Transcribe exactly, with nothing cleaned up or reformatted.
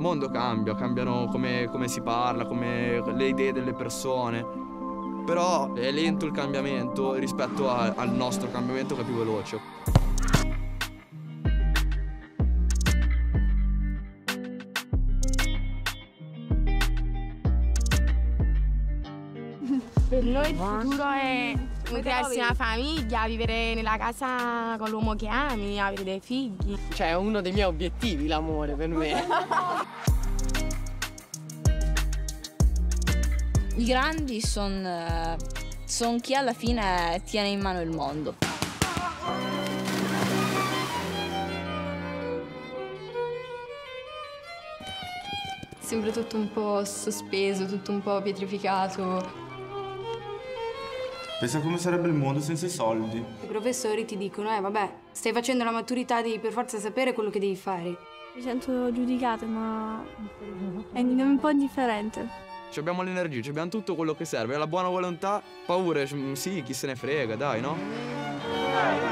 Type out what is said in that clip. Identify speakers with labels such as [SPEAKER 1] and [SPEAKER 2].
[SPEAKER 1] mondo cambia, cambiano come, come si parla, come le idee delle persone, però è lento il cambiamento rispetto a, al nostro cambiamento che è più veloce.
[SPEAKER 2] Per noi il futuro è crearsi una famiglia, vivere nella casa con l'uomo che ami, avere dei figli.
[SPEAKER 3] Cioè è uno dei miei obiettivi l'amore per me.
[SPEAKER 4] I grandi sono son chi alla fine tiene in mano il mondo.
[SPEAKER 5] Sembra tutto un po' sospeso, tutto un po' pietrificato.
[SPEAKER 6] Pensa come sarebbe il mondo senza i soldi.
[SPEAKER 7] I professori ti dicono, eh vabbè, stai facendo la maturità, devi per forza sapere quello che devi fare.
[SPEAKER 8] Mi sento giudicata, ma è un po' indifferente.
[SPEAKER 1] Abbiamo l'energia, abbiamo tutto quello che serve, la buona volontà, paure, sì, chi se ne frega, dai, no?